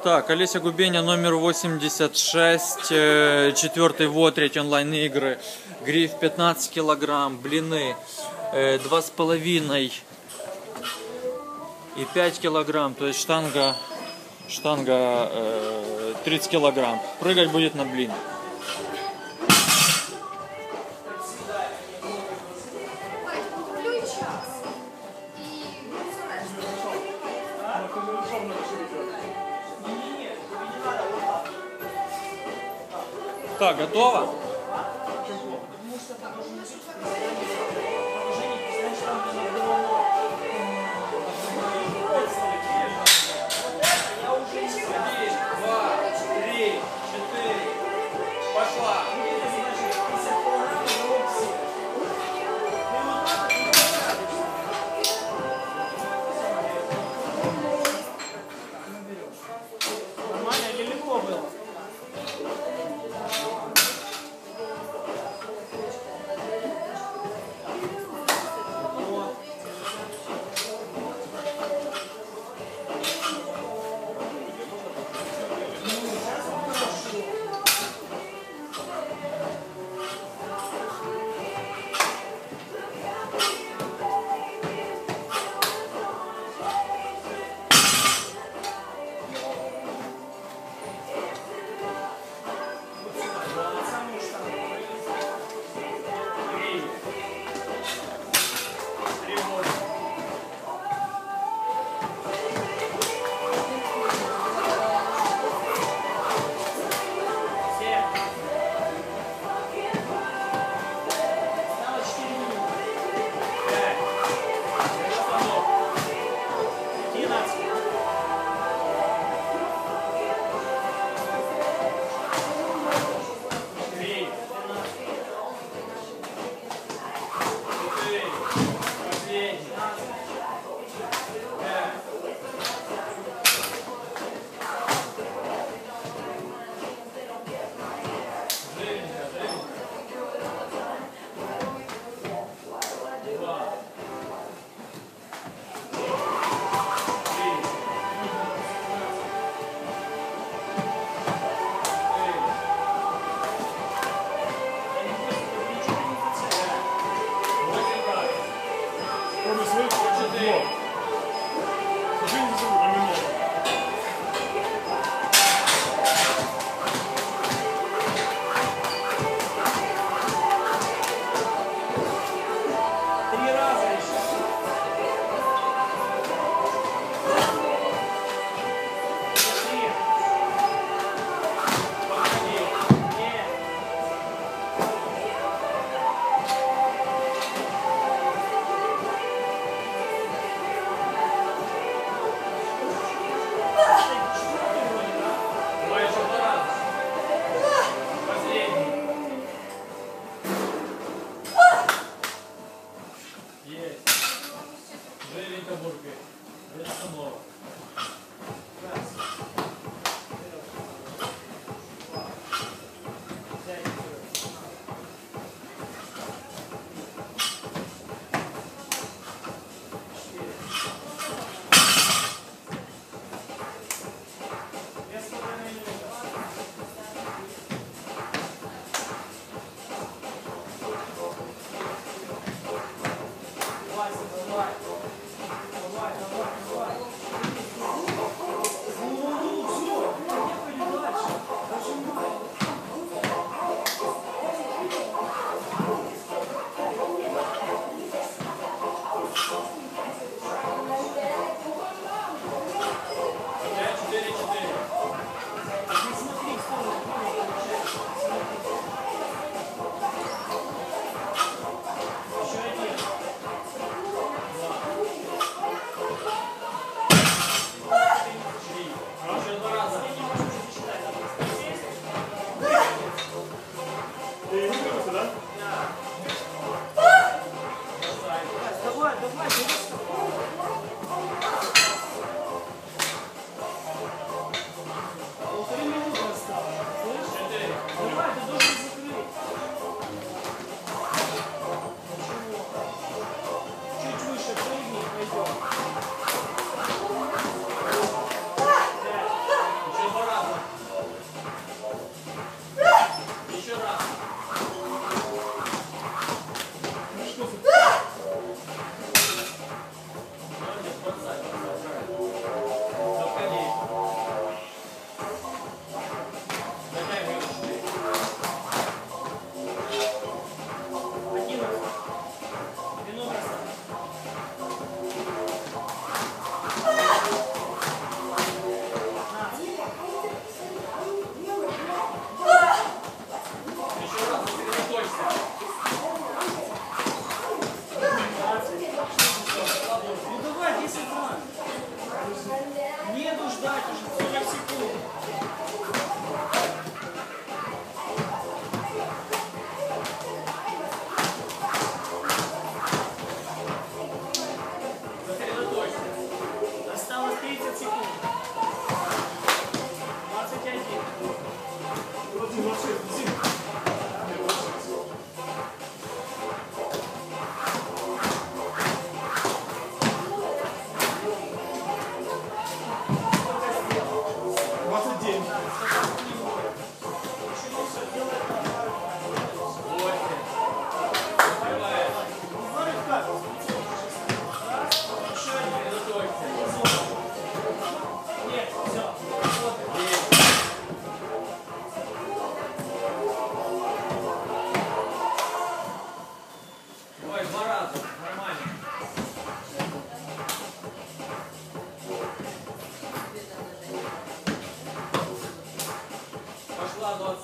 Так, Олеся Губеня, номер 86, 4-й ВО, 3 онлайн игры, гриф 15 килограмм, блины 2,5 и 5 килограмм, то есть штанга 30 килограмм. Прыгать будет на блин. Так, готово? Пошла. Нормально или легко было?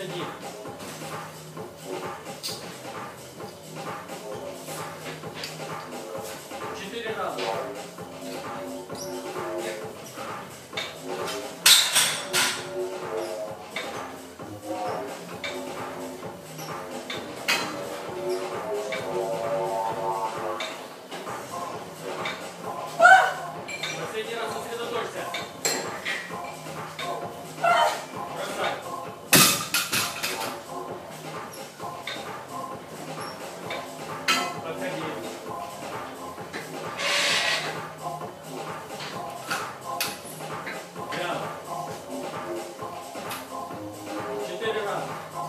21. Четыре раза. Последний раз сосредоточься. Бросай. Подходи. Прямо. 4 раза.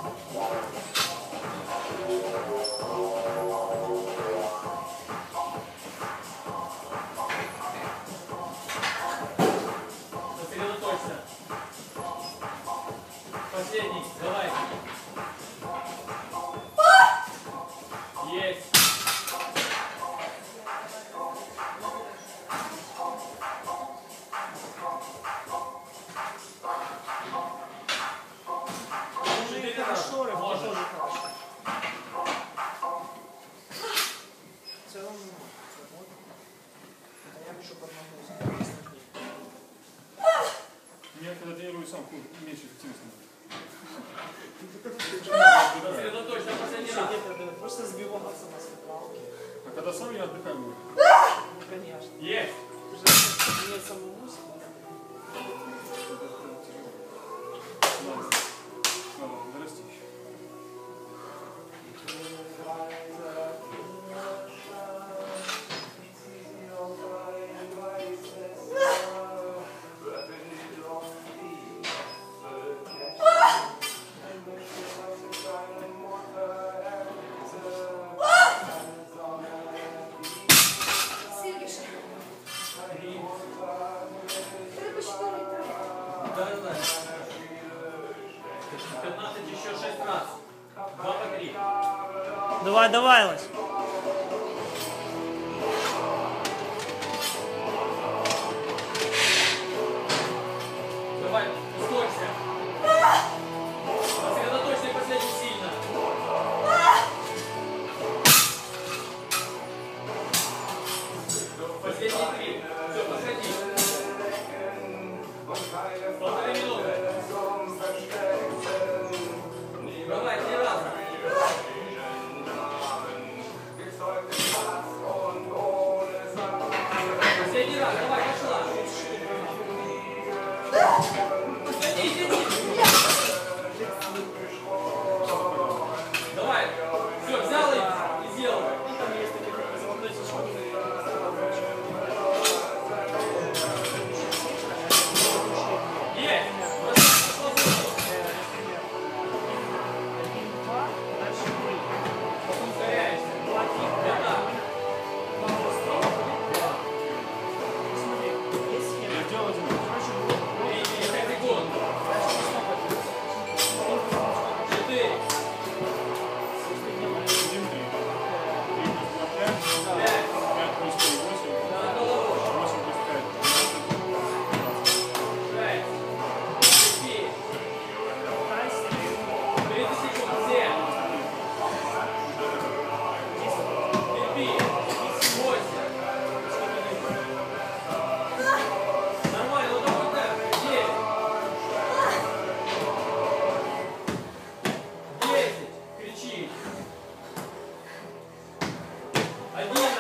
Сосредоточься. Последний. Давай. Есть. Уже хорошо, рыбки Можно. тоже хорошо. В целом, вот. А я пишу под нагрузкой. Я когда тренирую сам хуже, меньше эффективности. Сосредоточься. Последний раз. Где-то просто сбиваться на скакалке. А когда сам я отдыхаю, Ну, конечно. Есть. Мне самому надо дорасти еще. Да, да. 15 еще 6 раз. 2 по 3. Давай, давай, Лось. Давай, ускорься. Сосредоточься и последний сильно. Последние 3. Все, подходи. 1,5 минуты. Давай, 3 раза. Последний раз, давай, пошла. Иди, иди. Давай. Все, взял и сделал. Есть. Ускоряйся. Да. Я сделал один. 5 секунд. 4. 5. 5 плюс 3, 8. На голову. 8 плюс 5. 6. 7. 30 секунд. 7. Терпи. 8. Нормально, ну такой темп. 9. 10. Кричи. 11.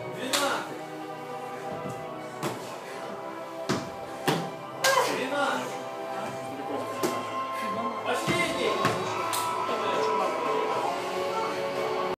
12. 13.